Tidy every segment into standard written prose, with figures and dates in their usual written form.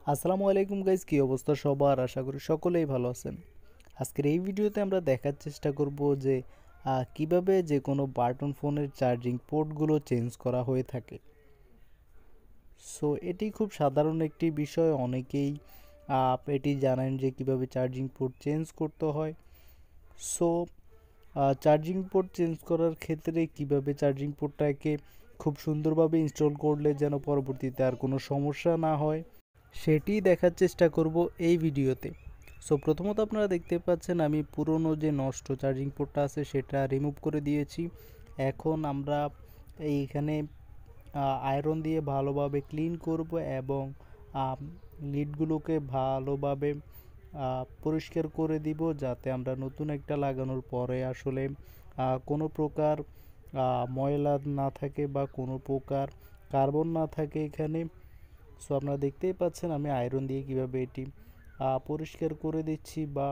আসসালামু আলাইকুম গাইস, কি অবস্থা সবার? আশা করি সকলেই ভালো আছেন। আজকের এই ভিডিওতে আমরা দেখার চেষ্টা করব যে কিভাবে যে কোনো বাটন ফোনের চার্জিং পোর্টগুলো চেঞ্জ করা হয়ে থাকে। সো এটি খুব সাধারণ একটি বিষয়, অনেকেই এটি জানেন যে কিভাবে চার্জিং পোর্ট চেঞ্জ করতে হয়। সো চার্জিং পোর্ট চেঞ্জ করার ক্ষেত্রে কিভাবে চার্জিং পোর্টটাকে খুব সুন্দরভাবে ইনস্টল করলে যেন পরবর্তীতে আর কোনো সমস্যা না হয় সেটি দেখার চেষ্টা করব এই ভিডিওতে। সো প্রথমত আপনারা দেখতে পাচ্ছেন আমি পুরনো যে নষ্ট চার্জিং পোর্টটা আছে সেটা রিমুভ করে দিয়েছি। এখন আমরা এইখানে আয়রন দিয়ে ভালোভাবে ক্লিন করব এবং লিডগুলোকে ভালোভাবে পরিষ্কার করে দিব, যাতে আমরা নতুন একটা লাগানোর পরে আসলে কোনো প্রকার ময়লা না থাকে বা কোনো প্রকার কার্বন না থাকে এখানে। সো আপনারা দেখতেই পাচ্ছেন আমি আয়রন দিয়ে কিভাবে এটি পরিষ্কার করে দিচ্ছি বা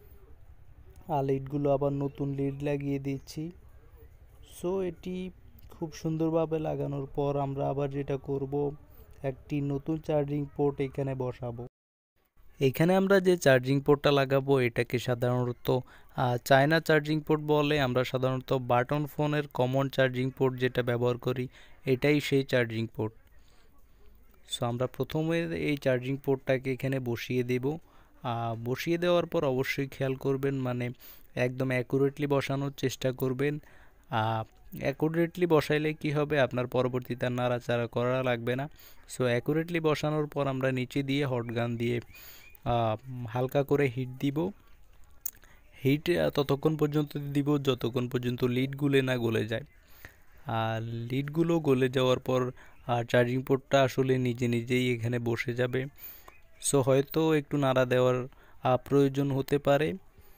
লিডগুলো আবার নতুন লিড লাগিয়ে দিচ্ছি। সো এটি খুব সুন্দরভাবে লাগানোর পর আমরা আবার যেটা করব, একটি নতুন চার্জিং পোর্ট এখানে বসাবো। এখানে আমরা যে চার্জিং পোর্টটা লাগাবো এটাকে সাধারণত চায়না চার্জিং পোর্ট বলে। আমরা সাধারণত বাটন ফোনের কমন চার্জিং পোর্ট যেটা ব্যবহার করি এটাই সেই চার্জিং পোর্ট। সো আমরা প্রথমে এই চার্জিং পোর্টটাকে এখানে বসিয়ে দেব। বসিয়ে দেওয়ার পর অবশ্যই খেয়াল করবেন, মানে একদম অ্যাকুরেটলি বসানোর চেষ্টা করবেন। অ্যাকুরেটলি বসাইলে কি হবে, আপনার পরবর্তীতে আর নাড়াচাড়া করা লাগবে না। সো অ্যাকুরেটলি বসানোর পর আমরা নিচে দিয়ে হট গান দিয়ে হালকা করে হিট দিব। হিট ততক্ষণ পর্যন্ত দিব যতক্ষণ পর্যন্ত লিড না গলে যায়। আর লিডগুলো গলে যাওয়ার পর চার্জিং পোর্টটা আসলে নিজে নিজেই এখানে বসে যাবে। সো হয়তো একটু নাড়া দেওয়ার প্রয়োজন হতে পারে।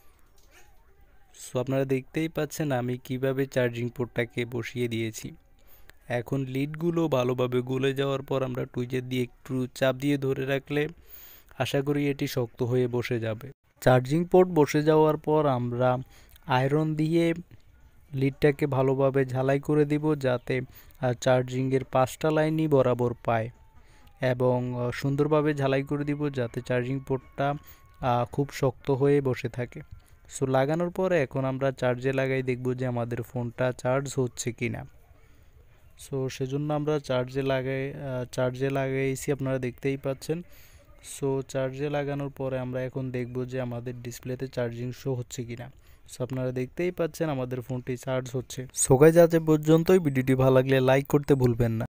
সো আপনারা দেখতেই পাচ্ছেন আমি কিভাবে চার্জিং পোর্টটাকে বসিয়ে দিয়েছি। এখন লিডগুলো ভালোভাবে গলে যাওয়ার পর আমরা টুইজার দিয়ে একটু চাপ দিয়ে ধরে রাখলে আশা করি এটি শক্ত হয়ে বসে যাবে। চার্জিং পোর্ট বসে যাওয়ার পর আমরা আয়রন দিয়ে লিডটাকে ভালোভাবে ঝালাই করে দিব, যাতে চার্জিংয়ের 5টা লাইনই বরাবর পায়, এবং সুন্দরভাবে ঝালাই করে দিব যাতে চার্জিং পোর্টটা খুব শক্ত হয়ে বসে থাকে। সো লাগানোর পরে এখন আমরা চার্জে লাগাই দেখব যে আমাদের ফোনটা চার্জ হচ্ছে কি না। সো সেজন্য আমরা চার্জে লাগাইছি, আপনারা দেখতেই পাচ্ছেন। সো চার্জে লাগানোর পরে আমরা এখন দেখব যে আমাদের ডিসপ্লেতে চার্জিং শো হচ্ছে কিনা। সো আপনারা দেখতেই পাচ্ছেন আমাদের ফোনটি চার্জ হচ্ছে। সো গাইস, আজ এ পর্যন্তই। ভিডিওটি ভালো লাগলে লাইক করতে ভুলবেন না।